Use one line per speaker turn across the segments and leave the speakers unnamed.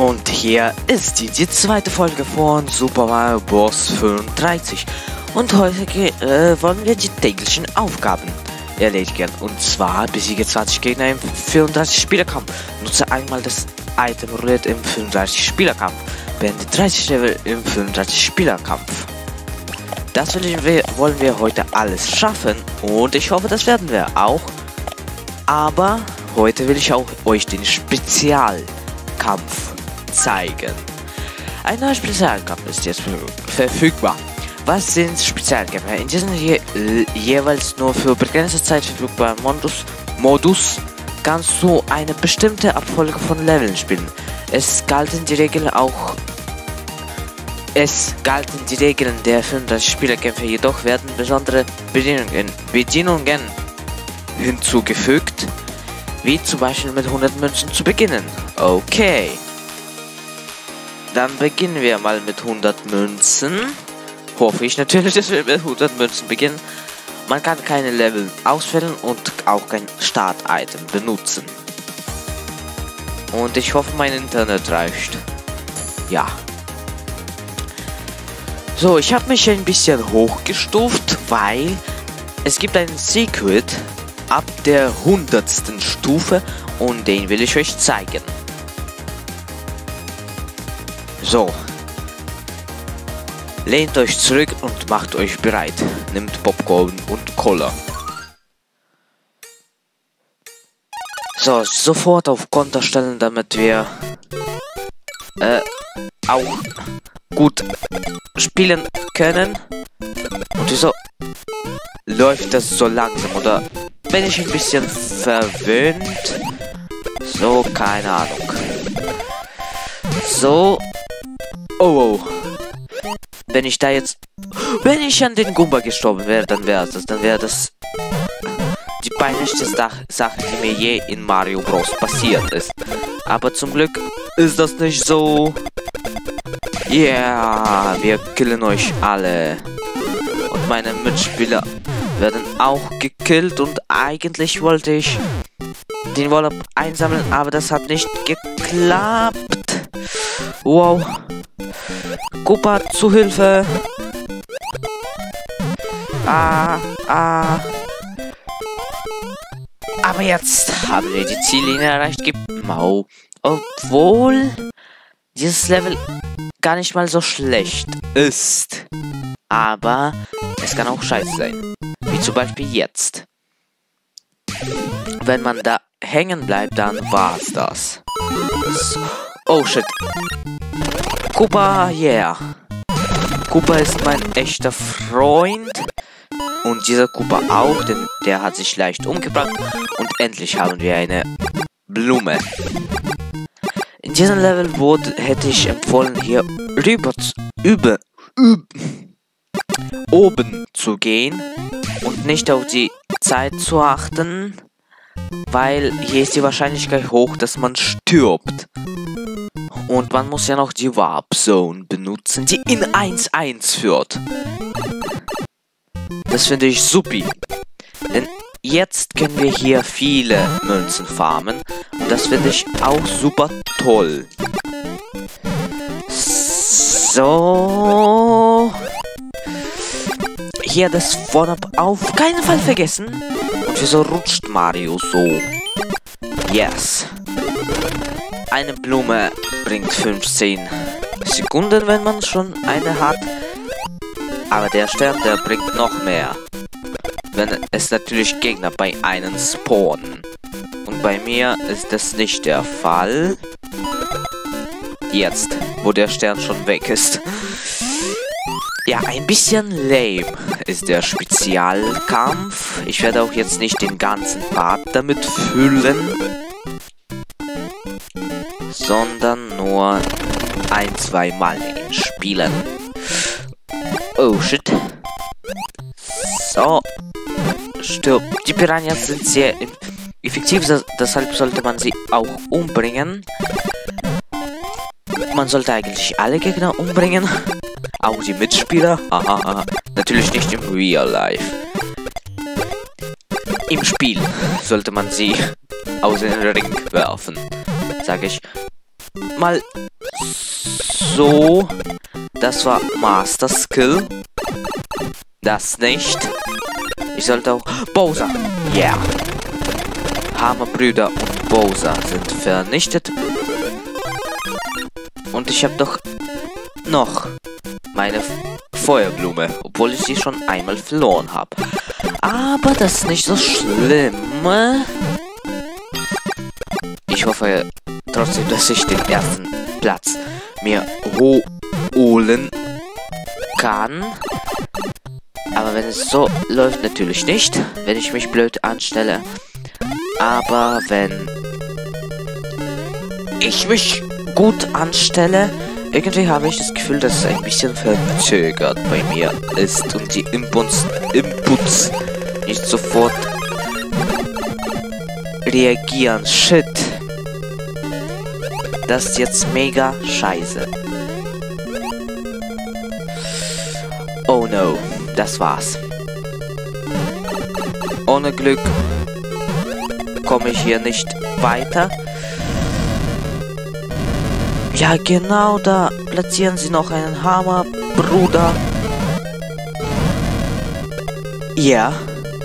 Und hier ist die zweite Folge von Super Mario Bros. 35. Und heute wollen wir die täglichen Aufgaben erledigen. Und zwar besiege 20 Gegner im 34-Spieler-Kampf. Nutze einmal das Item Roulette im 35-Spieler-Kampf. Beende 30 Level im 35-Spieler-Kampf. Das wollen wir heute alles schaffen. Und ich hoffe, das werden wir auch. Aber heute will ich auch euch den Spezialkampf zeigen. Ein neuer Spezialkampf ist jetzt verfügbar. Was sind Spezialkämpfe? In diesem jeweils nur für begrenzte Zeit verfügbaren Modus kannst du eine bestimmte Abfolge von Leveln spielen. Es galten die Regeln der 35 Spielerkämpfe, jedoch werden besondere Bedienungen hinzugefügt, wie zum Beispiel mit 100 Münzen zu beginnen. Okay. Dann beginnen wir mal mit 100 Münzen. Hoffe ich natürlich, dass wir mit 100 Münzen beginnen. Man kann keine Level auswählen und auch kein Start-Item benutzen. Und ich hoffe, mein Internet reicht. Ja. So, ich habe mich ein bisschen hochgestuft, weil es gibt einen Secret ab der 100. Stufe und den will ich euch zeigen. So. Lehnt euch zurück und macht euch bereit. Nimmt Popcorn und Cola. So, sofort auf Konter stellen, damit wir auch gut spielen können. Und wieso läuft das so langsam? Oder bin ich ein bisschen verwöhnt? So, keine Ahnung. So. Oh. Wenn ich an den Goomba gestorben wäre, dann wäre das die peinlichste Sache, die mir je in Mario Bros. Passiert ist. Aber zum Glück ist das nicht so. Ja, wir killen euch alle. Und meine Mitspieler werden auch gekillt. Und eigentlich wollte ich den Wallop einsammeln, aber das hat nicht geklappt. Wow. Koopa, zu Hilfe. Aber jetzt haben wir die Ziellinie erreicht. Mau. Obwohl dieses Level gar nicht mal so schlecht ist. Aber es kann auch scheiße sein. Wie zum Beispiel jetzt. Wenn man da hängen bleibt, dann war's das. Oh shit. Koopa, yeah. Koopa ist mein echter Freund. Und dieser Koopa auch, denn der hat sich leicht umgebracht. Und endlich haben wir eine Blume. In diesem Level hätte ich empfohlen, hier oben zu gehen. Und nicht auf die Zeit zu achten. Weil hier ist die Wahrscheinlichkeit hoch, dass man stirbt. Und man muss ja noch die Warp Zone benutzen, die in 1-1 führt. Das finde ich supi. Denn jetzt können wir hier viele Münzen farmen. Und das finde ich auch super toll. So. Hier das One-Up auf keinen Fall vergessen. Und wieso rutscht Mario so? Yes. Eine Blume bringt 15 Sekunden, wenn man schon eine hat. Aber der Stern, der bringt noch mehr. Wenn es natürlich Gegner bei einem spawnen. Und bei mir ist das nicht der Fall. Jetzt, wo der Stern schon weg ist. Ja, ein bisschen lame ist der Spezialkampf. Ich werde auch jetzt nicht den ganzen Part damit füllen. Sondern nur 1-2 Mal ihn spielen. Oh shit. So. Stirb. Die Piranhas sind sehr effektiv, deshalb sollte man sie auch umbringen. Man sollte eigentlich alle Gegner umbringen. Auch die Mitspieler. Haha. Natürlich nicht im Real Life. Im Spiel sollte man sie aus den Ring werfen. Sag ich. Mal So. Das war Master Skill. Das nicht. Ich sollte auch... Bowser. Ja. Yeah. Hammerbrüder und Bowser sind vernichtet. Und ich habe doch noch meine Feuerblume, obwohl ich sie schon einmal verloren habe. Aber das ist nicht so schlimm. Ich hoffe trotzdem, dass ich den ersten Platz mir holen kann. Aber wenn es so läuft, natürlich nicht, wenn ich mich blöd anstelle. Aber wenn ich mich gut anstelle, irgendwie habe ich das Gefühl, dass es ein bisschen verzögert bei mir ist und die Inputs nicht sofort reagieren. Shit. Das ist jetzt mega scheiße. Oh no, das war's. Ohne Glück komme ich hier nicht weiter. Ja, genau, da platzieren sie noch einen Hammer, Bruder. Ja.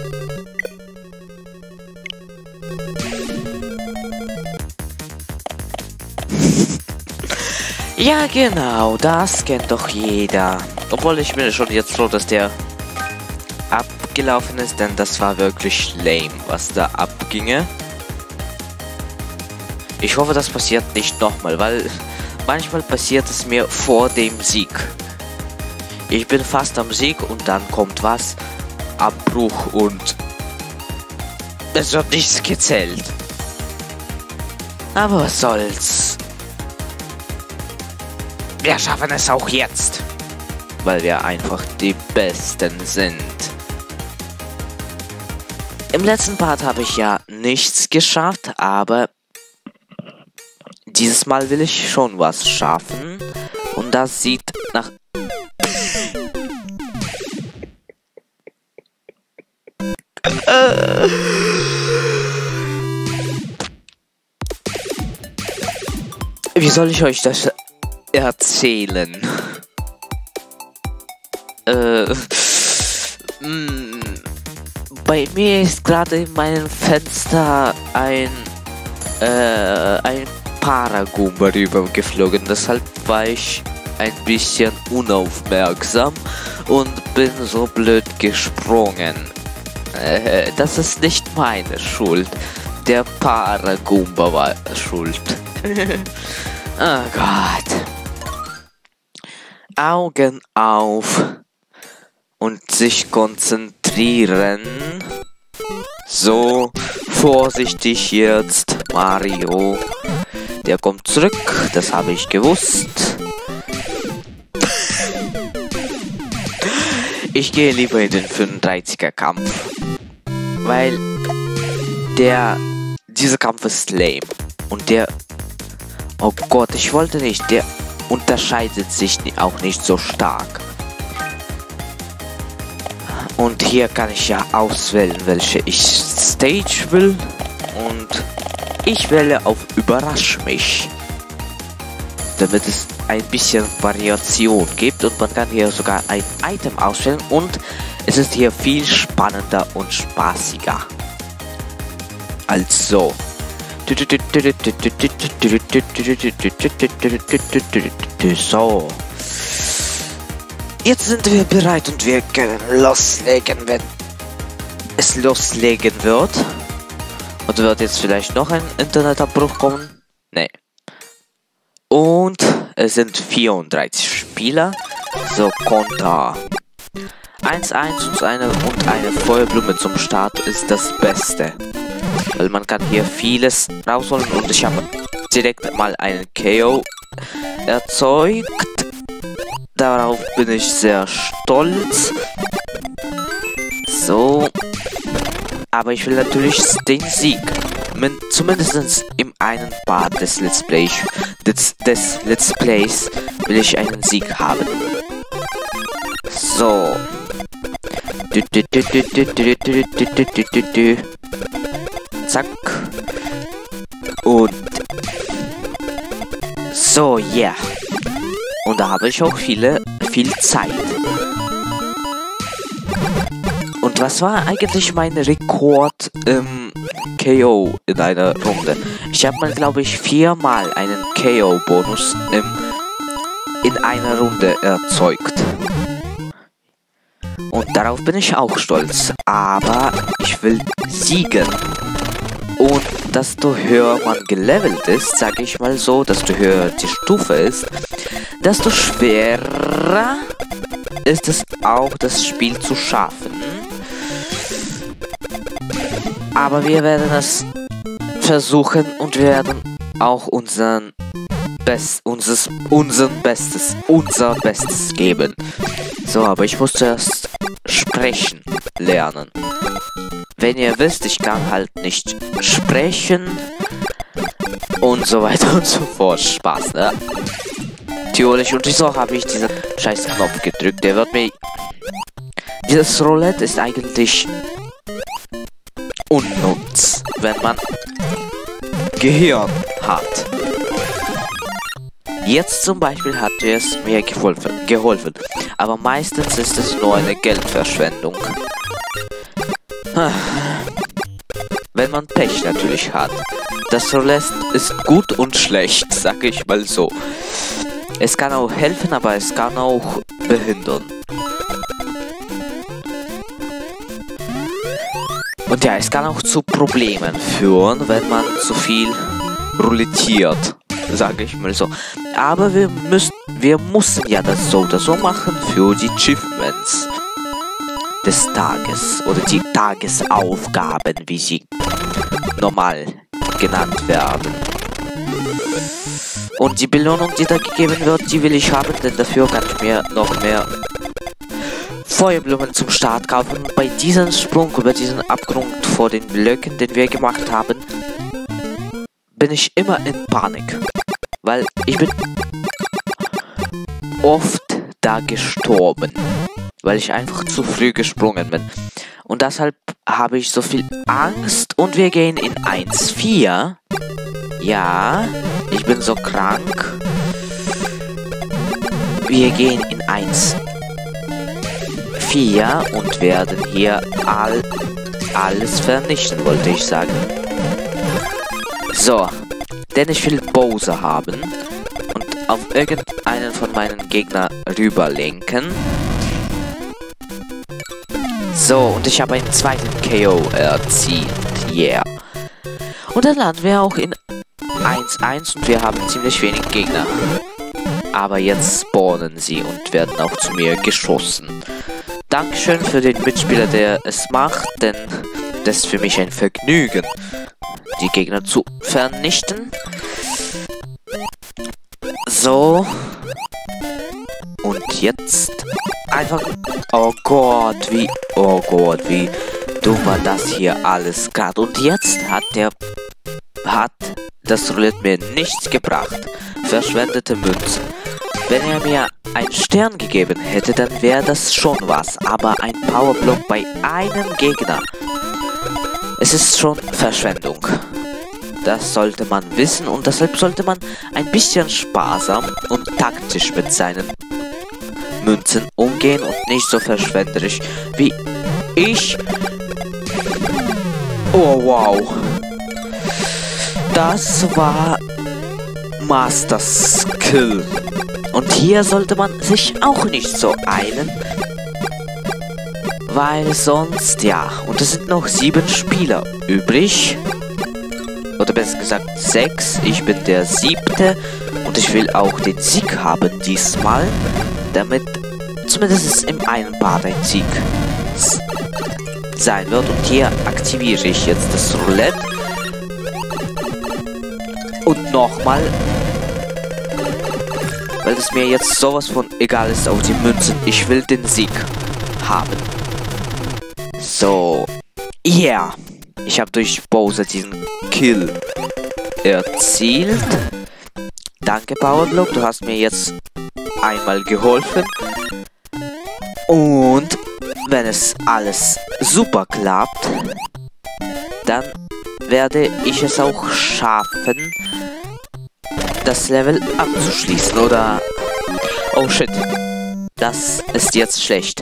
Ja, genau, das kennt doch jeder. Obwohl ich bin schon jetzt froh, dass der abgelaufen ist, denn das war wirklich lame, was da abginge. Ich hoffe, das passiert nicht nochmal, weil manchmal passiert es mir vor dem Sieg. Ich bin fast am Sieg und dann kommt was, Abbruch und es wird nichts gezählt. Aber was soll's. Wir schaffen es auch jetzt, weil wir einfach die Besten sind. Im letzten Part habe ich ja nichts geschafft, aber dieses Mal will ich schon was schaffen. Und das sieht nach... Wie soll ich euch das erzählen? Bei mir ist gerade in meinem Fenster ein Paragoomba rübergeflogen, deshalb war ich ein bisschen unaufmerksam und bin so blöd gesprungen. Das ist nicht meine Schuld. Der Paragoomba war schuld. Oh Gott. Augen auf und sich konzentrieren. So, vorsichtig jetzt, Mario. Der kommt zurück, das habe ich gewusst. Ich gehe lieber in den 35er Kampf, weil dieser Kampf ist lame. Und oh Gott, ich wollte nicht, der unterscheidet sich auch nicht so stark. Und hier kann ich ja auswählen, welche ich Stage will. Und ich wähle auf Überrasch mich, damit es ein bisschen Variation gibt. Und man kann hier sogar ein Item auswählen. Und es ist hier viel spannender und spaßiger. Also. So. Jetzt sind wir bereit und wir können loslegen, wenn es loslegen wird. Und wird jetzt vielleicht noch ein Internetabbruch kommen? Nee. Und es sind 34 Spieler. So, Konter. 1-1 und eine Feuerblume zum Start ist das Beste. Weil man kann hier vieles rausholen und ich habe direkt mal einen KO erzeugt. Darauf bin ich sehr stolz. So. Aber ich will natürlich den Sieg. Zumindest im einen Part des Let's Plays will ich einen Sieg haben. So. Zack. Und So, ja. Yeah. Und da habe ich auch viel Zeit. Und was war eigentlich mein Rekord im KO in einer Runde? Ich habe mal, glaube ich, 4-mal einen KO-Bonus in einer Runde erzeugt. Und darauf bin ich auch stolz. Aber ich will siegen. Und desto höher man gelevelt ist, sage ich mal so, desto höher die Stufe ist, desto schwerer ist es auch, das Spiel zu schaffen. Aber wir werden es versuchen und wir werden auch unser Bestes geben. So, aber ich muss zuerst sprechen lernen. Wenn ihr wisst, ich kann halt nicht sprechen und so weiter und so fort. Spaß, ne? Theoretisch und wieso habe ich diesen scheiß Knopf gedrückt? Der wird mir... Dieses Roulette ist eigentlich unnütz, wenn man Gehirn hat. Jetzt zum Beispiel hat es mir geholfen, aber meistens ist es nur eine Geldverschwendung. Wenn man Pech natürlich hat. Das Roulette ist gut und schlecht, sag ich mal so. Es kann auch helfen, aber es kann auch behindern. Und ja, es kann auch zu Problemen führen, wenn man zu viel roulettiert, sage ich mal so. Aber wir mussten ja das so oder so machen für die Achievements des Tages oder die Tagesaufgaben, wie sie normal genannt werden. Und die Belohnung, die da gegeben wird, die will ich haben, denn dafür kann ich mir noch mehr Feuerblumen zum Start kaufen. Und bei diesem Sprung über diesen Abgrund vor den Blöcken, den wir gemacht haben, bin ich immer in Panik. Weil ich bin oft da gestorben. Weil ich einfach zu früh gesprungen bin. Und deshalb habe ich so viel Angst. Und wir gehen in 1-4. Ja, ich bin so krank. Wir gehen in 1-4 und werden hier alles vernichten, wollte ich sagen. So, denn ich will Bowser haben und auf irgendeinen von meinen Gegnern rüberlenken. So, und ich habe einen zweiten KO erzielt. Yeah. Und dann landen wir auch in 1-1 und wir haben ziemlich wenig Gegner. Aber jetzt spawnen sie und werden auch zu mir geschossen. Dankeschön für den Mitspieler, der es macht, denn das ist für mich ein Vergnügen, die Gegner zu vernichten. So. Und jetzt einfach... Oh Gott, wie dumm war das hier alles gerade. Und jetzt hat das Roulette mir nichts gebracht. Verschwendete Münzen. Wenn er mir einen Stern gegeben hätte, dann wäre das schon was. Aber ein Powerblock bei einem Gegner. Es ist schon Verschwendung. Das sollte man wissen und deshalb sollte man ein bisschen sparsam und taktisch mit seinen Münzen umgehen und nicht so verschwenderisch wie ich. Oh wow. Das war Master Skill. Und hier sollte man sich auch nicht so eilen. Weil sonst, ja. Und es sind noch 7 Spieler übrig. Oder besser gesagt 6. Ich bin der 7. Und ich will auch den Sieg haben diesmal. Damit zumindest in einem Part ein Sieg sein wird. Und hier aktiviere ich jetzt das Roulette. Und nochmal. Weil es mir jetzt sowas von egal ist auf die Münzen. Ich will den Sieg haben. So. Yeah. Ich habe durch Bowser diesen Kill erzielt. Danke, Powerblock. Du hast mir jetzt einmal geholfen. Und wenn es alles super klappt, dann werde ich es auch schaffen, das Level abzuschließen, oder... Oh shit. Das ist jetzt schlecht.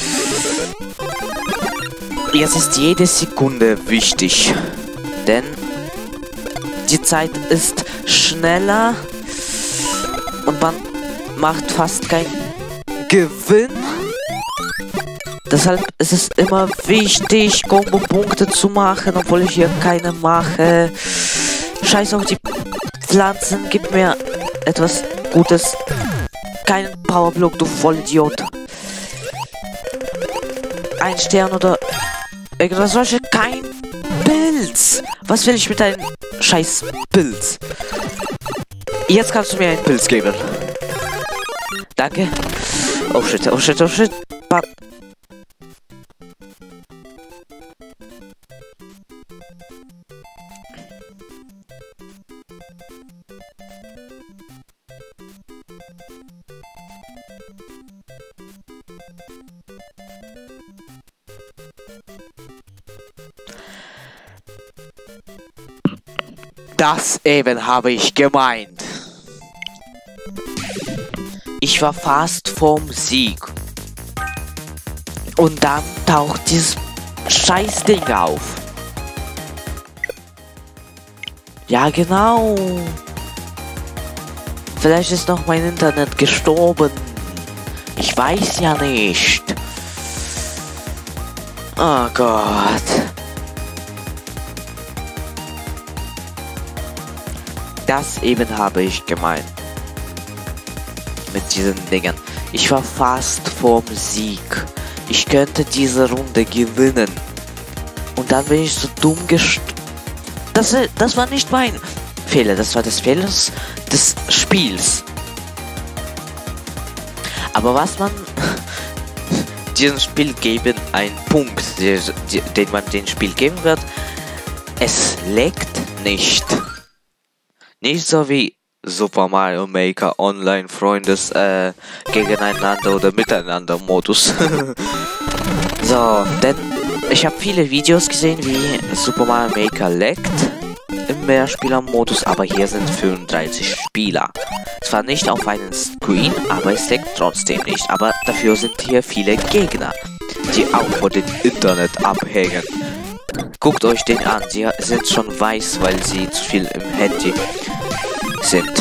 Jetzt ist jede Sekunde wichtig. Denn die Zeit ist schneller und man macht fast keinen Gewinn. Deshalb ist es immer wichtig, Combo-Punkte zu machen, obwohl ich hier keine mache. Scheiß auf die Pflanzen, gib mir etwas Gutes. Keinen Powerblock, du Vollidiot. Ein Stern oder irgendwas solche. Kein Pilz. Was will ich mit einem scheiß Pilz? Jetzt kannst du mir einen Pilz geben. Danke. Oh shit, oh shit, oh shit. Das eben habe ich gemeint. Ich war fast vorm Sieg. Und dann taucht dieses scheiß Ding auf. Ja, genau. Vielleicht ist noch mein Internet gestorben. Ich weiß ja nicht. Oh Gott. Das eben habe ich gemeint. Mit diesen Dingen. Ich war fast vorm Sieg. Ich könnte diese Runde gewinnen. Und dann bin ich so dumm Das war nicht mein Fehler. Das war des Fehlers des Spiels. Aber was man diesem Spiel geben, ein Punkt, den man dem Spiel geben wird, es leckt nicht. Nicht so wie Super Mario Maker Online Freundes gegeneinander oder miteinander Modus. So, denn ich habe viele Videos gesehen, wie Super Mario Maker leckt im Mehrspieler-Modus, aber hier sind 35 Spieler. Zwar nicht auf einem Screen, aber es leckt trotzdem nicht. Aber dafür sind hier viele Gegner, die auch von dem Internet abhängen. Guckt euch den an, sie sind schon weiß, weil sie zu viel im Handy sind.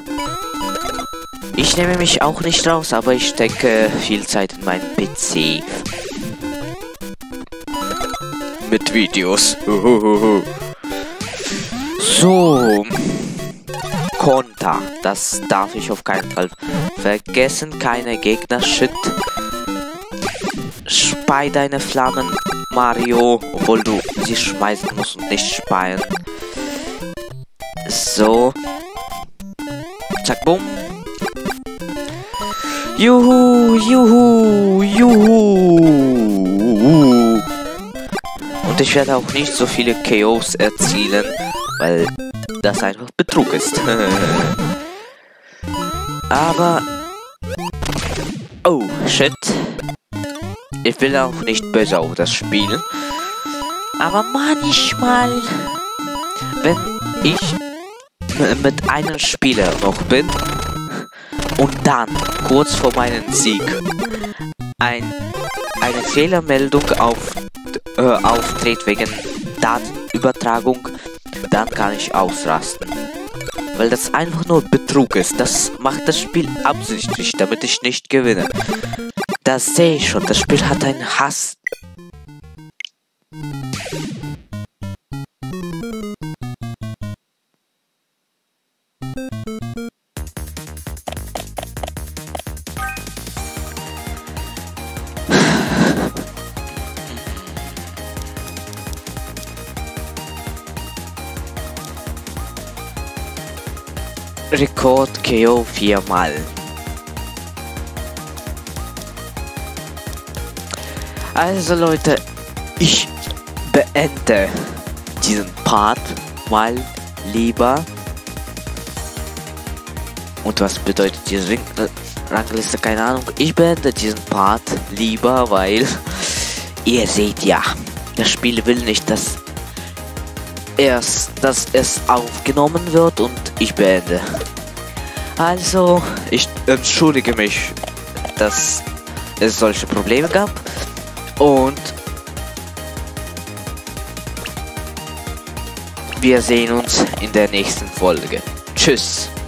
Ich nehme mich auch nicht raus, aber ich stecke viel Zeit in meinen PC. Mit Videos. So. Konter. Das darf ich auf keinen Fall vergessen. Keine Gegner-Shit. Spei deine Flammen, Mario. Obwohl du sie schmeißen musst und nicht speien. So. Zack, bumm. Juhu, juhu, juhu. Und ich werde auch nicht so viele KOs erzielen, weil das einfach Betrug ist. Aber... Oh, shit. Ich will auch nicht böse auf das Spiel. Aber manchmal, wenn ich mit einem Spieler noch bin und dann kurz vor meinem Sieg eine Fehlermeldung auftritt wegen Datenübertragung, dann kann ich ausrasten. Weil das einfach nur Betrug ist. Das macht das Spiel absichtlich, damit ich nicht gewinne. Das sehe ich schon. Das Spiel hat einen Hass. Rekord KO 4-mal. Also Leute, ich beende diesen Part mal lieber. Und was bedeutet diese Rangliste? Keine Ahnung. Ich beende diesen Part lieber, weil ihr seht ja, das Spiel will nicht, dass es aufgenommen wird und ich beende. Also, ich entschuldige mich, dass es solche Probleme gab. Und wir sehen uns in der nächsten Folge. Tschüss.